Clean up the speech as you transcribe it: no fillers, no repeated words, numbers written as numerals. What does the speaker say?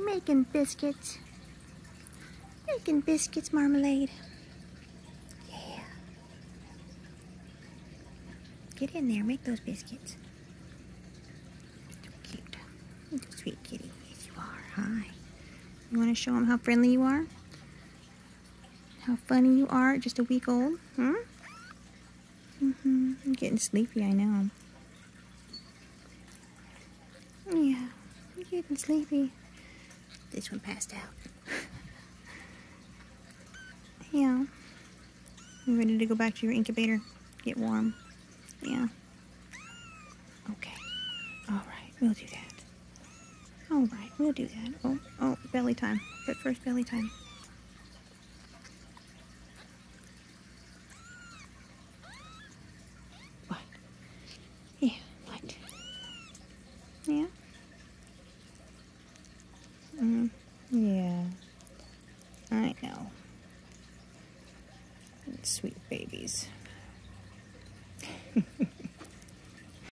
Making biscuits. Making biscuits, Marmalade. Yeah. Get in there, make those biscuits. So cute. You're a sweet kitty. Yes, you are. Hi. You want to show them how friendly you are? How funny you are, just a week old? Hmm? I'm getting sleepy, I know. Yeah, I'm getting sleepy. This one passed out. Yeah. You ready to go back to your incubator? Get warm? Yeah. Okay. Alright, we'll do that. Alright, we'll do that. Oh, belly time. But first, belly time. What? Yeah, what? Yeah? Yeah. I know. Sweet babies.